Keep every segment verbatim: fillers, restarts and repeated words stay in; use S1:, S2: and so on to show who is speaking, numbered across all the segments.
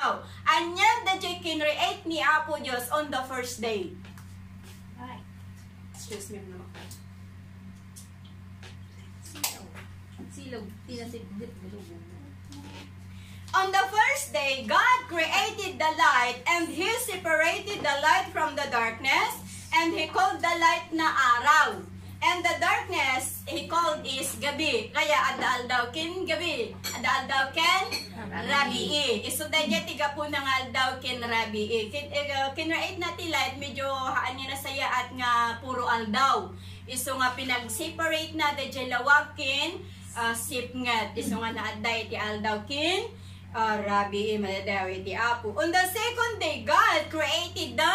S1: Anya da jay kinreate ni Apo Dios on the first day.
S2: Ay.
S1: Excuse me naman.
S2: Silaw. Silog. Tinasigdit.
S1: On the first day, God created the light, and He separated the light from the darkness, and He called the light na araw. And the darkness, He called is gabi. Kaya adaal daw kin gabi. Adaal daw ken rabii. Iso dahil tiga po ng aldaw kin rabii. Kin, uh, kinrait na ti light, medyo haan niya na saya at nga puro aldaw. Iso nga pinag-separate na dahil lawag kin uh, sipngat. Iso nga naaday ti aldaw kin uh, rabii. Madadaw iti apo. On the second day, God created the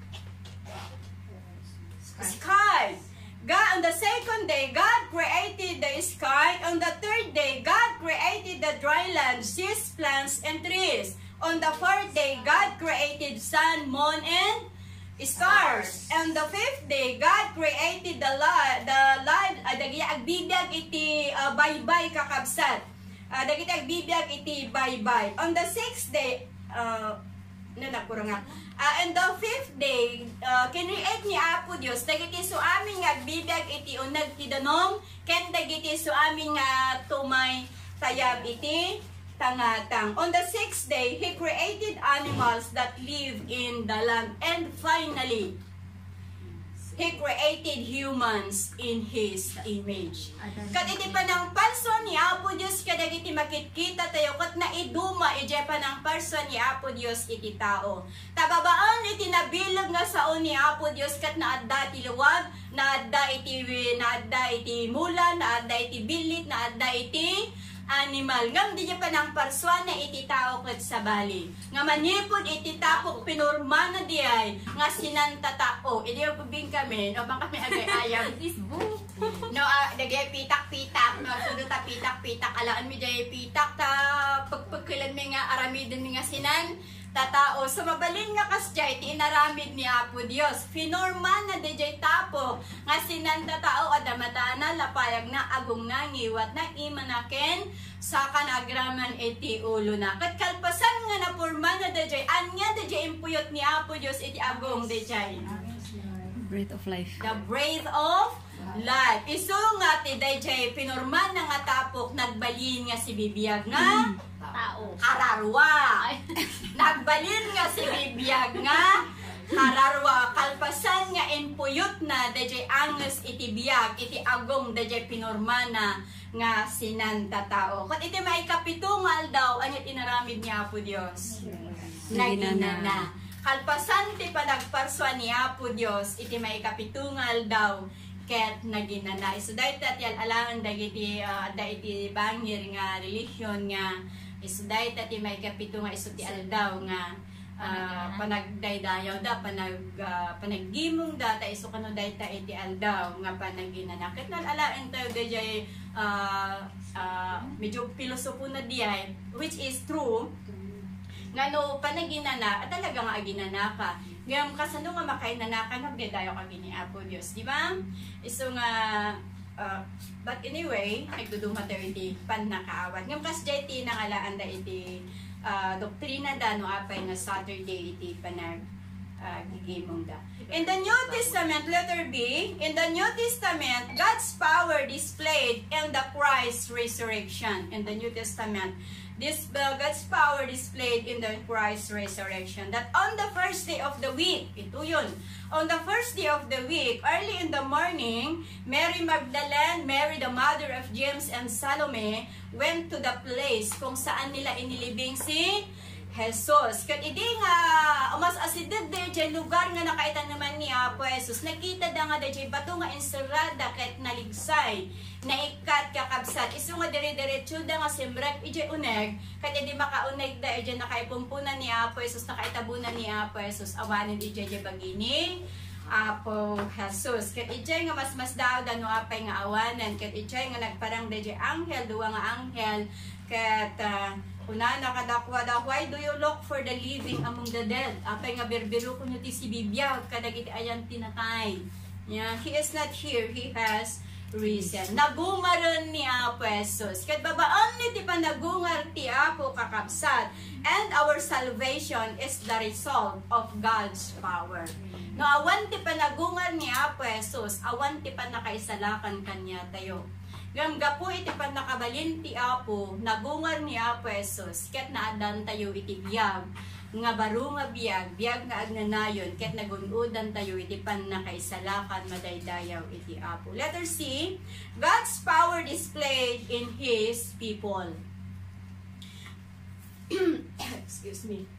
S1: sky. God, on the second day, God created the sky. On the third day, God created the dry land, seas, plants, and trees. On the fourth day, God created sun, moon, and stars. On the fifth day, God created the light, the light, uh, dagi agbibiyag iti uh, baybay kakabsat. Uh, dagi agbibiyag iti baybay. On the sixth day, uh, nanapura nga. Uh, and the fifth day, uh, kinreate ni Apo Dios, dagiti so aming agbibiyag iti unag ti danong, ken dagiti so aming uh, tumay tayab iti tangatang. On the sixth day, He created animals that live in the land. And finally, He created humans in His image. Kat iti pa ng person ni Apo Dios, kadagiti makikita tayo, kat na iduma, ije pa ng person ni Apo Dios iti tao. Tababaan iti nabilag nga sao ni Apo Dios, kat naadda iti luwag, naadda iti, naadda iti mula, naadda iti bilit, naadda iti animal. Ngam di pa ng persona iti tao kat sa bali. Nga manipod iti tapok pinurma na di ay nga sinanta tao. Idi yung pabing kami, no bang kami agay-ayam. No, uh, dagay pitak-pitak, no, sudo ta pitak-pitak, alaan mi day pitak, ta pagpagkilan mi nga aramidin mi nga sinan, tatao. So mabalin nga kasjay, ti inaramid ni Apo Dios. Finorma na di jay tapo, nga sinanta tao, adamatana, lapayag na, agong na, ngiwat na, imanaken, sa kanagraman iti ulo na. Kat kalpasan nga na purma na di jay, anya di jay impuyot ni Apo Dios, iti agong di jay.
S3: Breath of life.
S1: The breath of life. Iso nga ti di jay, pinurma na nga tapok, nagbalin nga si bibiyag nga,
S2: Tao.
S1: Hararwa. Nagbalin nga si bibiyag nga hararwa. Kalpasan nga inpuyot na dajay anges iti biyag iti agong dajay pinormana nga sinanta tao. Kat iti maikapitungal daw anyat inaramid ni Apo Dios. Naginana. Kalpasan ti panagparswa ni Apo Dios iti maikapitungal daw ket naginana. So dahil tatyal alangan dagiti uh, dagiti bangir nga religion nga isuday tati may kapito nga iso ti aldaw nga uh, panagdaydayaw da panag uh, panaggimong da ta iso kano dayta iti aldaw nga panaginanakit nan alaen tayo dayay uh, uh, medyo pilosopo na diay which is true nga no panaginana at talaga nga aginanaka ngam kasano nga makainanaka nagdaydayaw ka gini Apo Dios di ba iso nga Uh, but anyway, nagduduma tayo iti panakaawat. Ngam kas jay iti nangalaan da iti uh, doktrina da no apay nga Saturday iti panag uh, gigimong da. In the New Testament, letter B, in the New Testament, God's power displayed in the Christ resurrection. In the New Testament, this uh, God's power displayed in the Christ resurrection. That on the first day of the week, ito yun, on the first day of the week, early in the morning, Mary Magdalene, Mary the mother of James and Salome, went to the place kung saan nila inilibing si Jesus. Kat idi nga, umas asidid de jay lugar nga nakaitan naman ni Apo Jesus. Nakita da nga de jay bato nga encerrada ket naligsay. Naikat kakabsat. Isu nga dire-diretso da nga simrek ijay uneg. Kat idi makauneg da ijay nakaipumpunan ni Apo Jesus, nakaitabunan ni Apo Jesus. Awanin ijay jay bagini Apo Jesus. Kat ijay nga mas mas daw da no apay nga awanan. Kat ijay nga nagparang de jay anghel, duwa nga anghel. Kat uh, una nakadakwa daw, why do you look for the living among the dead? Apay nga berbero kuno ti si bibiyag kadag iti ayan tinatay. Yeah, he is not here. He has reason. Nagungaron ni Apo Jesus. Kat babaan ni ti panagungar ti Apo kakabsat. And our salvation is the result of God's power. No, awan ti panagungar ni Apo Jesus, awan ti panakaisalakan kanya tayo. Gamga po iti panakabalin ti Apo, nagungar ni Apo Jesus, ket naadan tayo iti biyag, nga baro nga biyag, biyag nga agnanayon, ket nagunudan tayo iti panakaisalakan madaydayaw iti Apo. Letter C, God's power displayed in His people. Excuse me.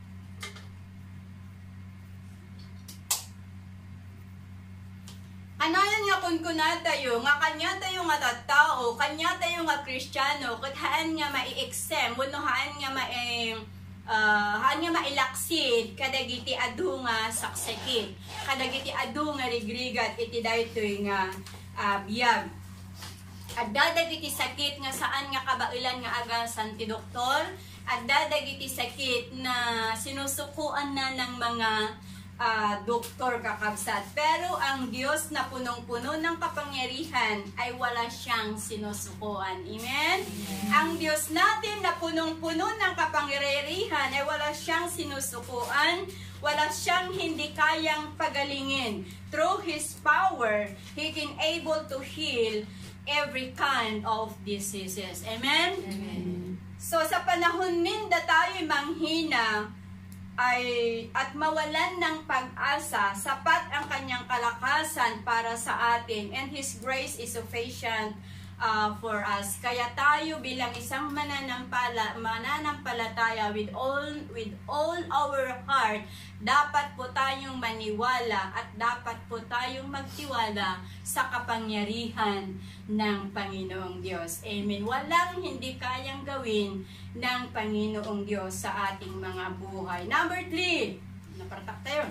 S1: Anayan nga kun kuna tayo, nga kanya tayo nga tattao, kanya tayo nga Kristiyano, kat haan nga mai-exem, wano haan nga mai, uh, haan nga mailaksid, kadagiti adu nga saksakit, kadagiti adu nga rigrigat, iti daytoy nga uh, biyag. At dadagiti sakit nga saan nga kabailan nga agasan ti doktor, at dadagiti sakit na sinusukuan na ng mga Uh, doktor kakabsat. Pero ang Diyos na punong-puno ng kapangyarihan ay wala siyang sinusukuan. Amen? Amen. Ang Diyos natin na punong-puno ng kapangyarihan ay wala siyang sinusukuan, wala siyang hindi kayang pagalingin. Through His power, He can able to heal every kind of diseases. Amen? Amen. So sa panahon minda tayo manghina, ay at mawalan ng pag-asa, sapat ang kanyang kalakasan para sa atin, and His grace is sufficient uh, for us. Kaya tayo bilang isang mananampala, mananampalataya with all with all our heart, dapat po tayong maniwala at dapat po tayong magtiwala sa kapangyarihan ng Panginoong Diyos. Amen. Walang hindi kayang gawin ng Panginoong Diyos sa ating mga buhay. Number three, napartak tayo.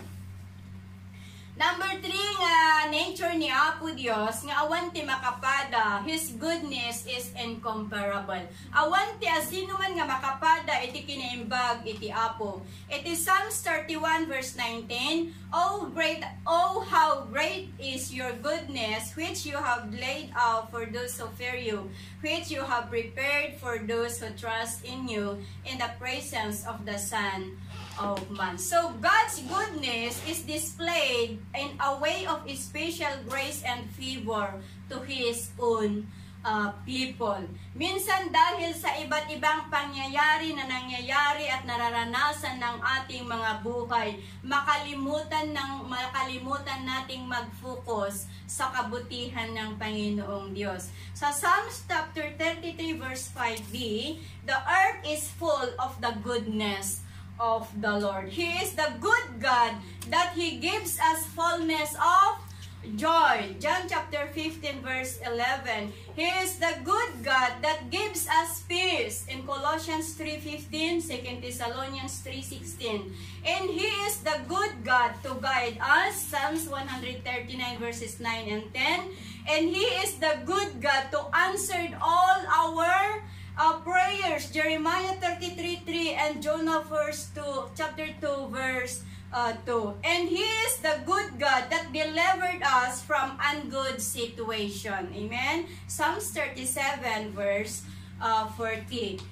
S1: Number three nga nature ni Apo Dios nga awan ti makapada, His goodness is incomparable. Awan ti asino man nga makapada iti kinaimbag iti Apo. Iti Psalms thirty-one verse nineteen, Oh great, oh how great is your goodness which you have laid out for those who fear you, which you have prepared for those who trust in you in the presence of the Son of man. So God's goodness is displayed in a way of special grace and favor to His own uh, people. Minsan dahil sa iba't ibang pangyayari na nangyayari at nararanasan ng ating mga buhay, makalimutan ng makalimutan nating mag-focus sa kabutihan ng Panginoong Diyos. Sa Psalms chapter thirty-three verse five b, the earth is full of the goodness of the Lord. He is the good God that He gives us fullness of joy. John chapter fifteen verse eleven. He is the good God that gives us peace. In Colossians three fifteen, Second Thessalonians three sixteen. And He is the good God to guide us. Psalms one thirty-nine verses nine and ten. And He is the good God to answer all our Uh, prayers, Jeremiah thirty-three three and Jonah verse two, chapter two verse uh, two. And He is the good God that delivered us from ungood situation. Amen. Psalms thirty-seven verse uh, forty.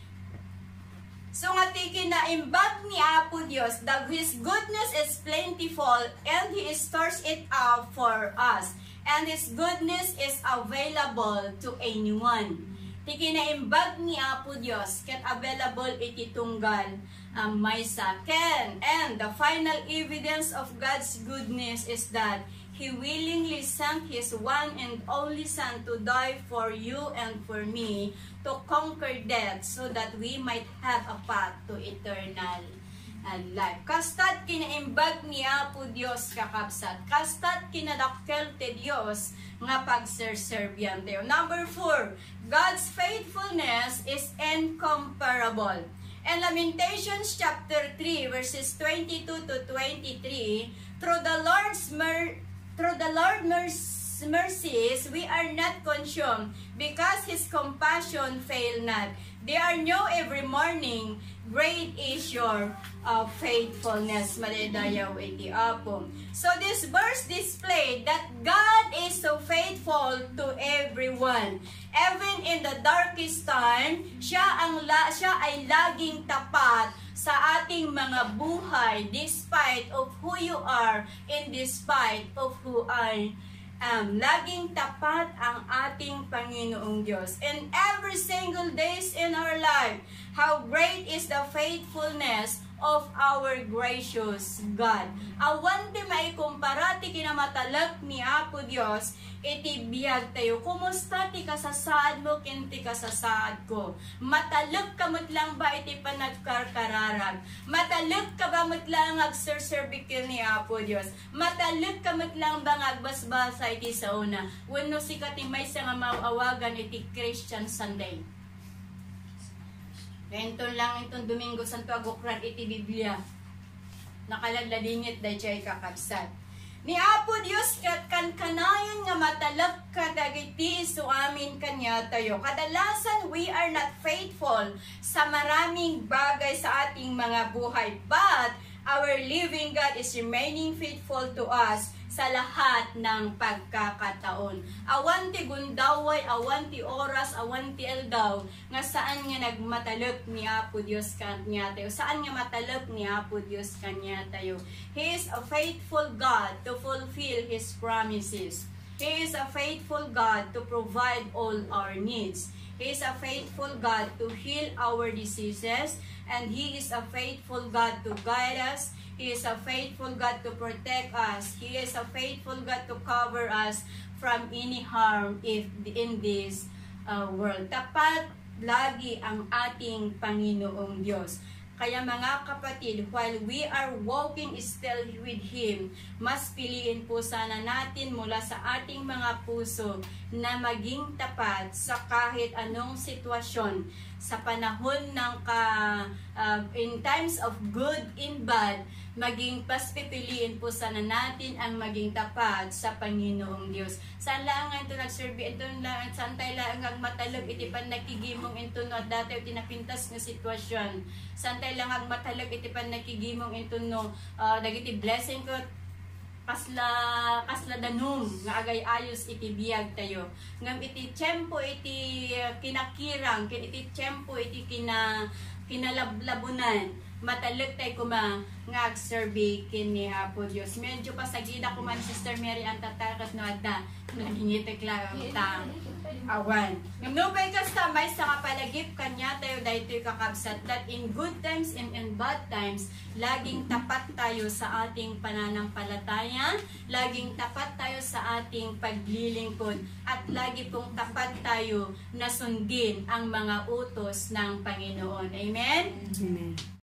S1: So nga tiki na imbag ni Apo Dios that His goodness is plentiful and He stores it out for us. And His goodness is available to anyone. Tiki na imbag ni Apo Dios ket available iti tunggal um, maysa ken. And the final evidence of God's goodness is that He willingly sent His one and only Son to die for you and for me, to conquer death so that we might have a path to eternal and life. Kastat kinaimbag ni Apo Dios kakabsat. Kastat kinadakkel ti Dios nga pagserserbian tayo. Number four, God's faithfulness is incomparable. And Lamentations chapter three verses twenty-two to twenty-three, through the Lord's mer through the Lord's mercy mercies we are not consumed, because His compassion fail not. They are new every morning. Great is your uh, faithfulness. Malidayaw iti Apo. So this verse displayed that God is so faithful to everyone. Even in the darkest time, siya ang la, siya ay laging tapat sa ating mga buhay, despite of who you are and despite of who I am. Laging tapat ang ating Panginoong Diyos. And every single days in our life, how great is the faithfulness of our gracious God. Awan di maikumpara ti kinamatalak ni Apo Dios, iti biyag tayo. Kumusta ti kasasaad mo, kinti kasasaad ko? Matalak kamot lang ba iti panagkarkararag? Matalak ka ba mo't lang agserservikil ni Apo Dios? Matalak kamot lang ba agbasbasa iti sauna? Wano si katimay sa nga mauawagan iti Christian Sunday. Ganito lang itong Domingo Santo Agukran iti Biblia. Nakaladladingit da jay kakabsat. Ni Apo Dios kat kan kanayon nga matalak kadagiti so amin kanya tayo. Kadalasan we are not faithful sa maraming bagay sa ating mga buhay. But our living God is remaining faithful to us sa lahat ng pagkakataon. Awanti gundaway, awanti oras, awanti eldaw, nga saan nga nagmatalok ni Apo Dios kanya tayo. Saan nga matalok ni Apo Dios kanya tayo. He is a faithful God to fulfill His promises. He is a faithful God to provide all our needs. He is a faithful God to heal our diseases, and He is a faithful God to guide us. He is a faithful God to protect us. He is a faithful God to cover us from any harm if in this uh, world. Tapat lagi ang ating Panginoong Diyos. Kaya mga kapatid, while we are walking still with Him, mas piliin po sana natin mula sa ating mga puso na maging tapat sa kahit anong sitwasyon. Sa panahon ng ka, uh, in times of good and bad, maging paspipiliin po sana natin ang maging tapat sa Panginoong Diyos. Saan lang ito nagserbi, ito lang, saan tayo lang ang matalog, iti pan nakigimong ito no, at dati iti napintas ng sitwasyon. Saan tayo lang ang matalog, iti pan nakigimong ito no, uh, nagiti blessing ko, kasla kasla danum nga agay ayos iti biyag tayo ngam iti tiyempo iti uh, kinakirang kin iti tiyempo iti kina kinalablabunan matalag tayo kuma nga agserbi kini Apo Dios. Medyo pasagida ko man Sister Mary ang tatakas no adda nagingitek lang ta awan ngam no bay kasta may sa kapalagip kanya tayo daytoy kakabsat that in good times and in bad times laging tapat tayo sa ating pananampalataya, laging tapat tayo sa ating paglilingkod, at lagi pong tapat tayo na sundin ang mga utos ng Panginoon. Amen?
S3: Amen.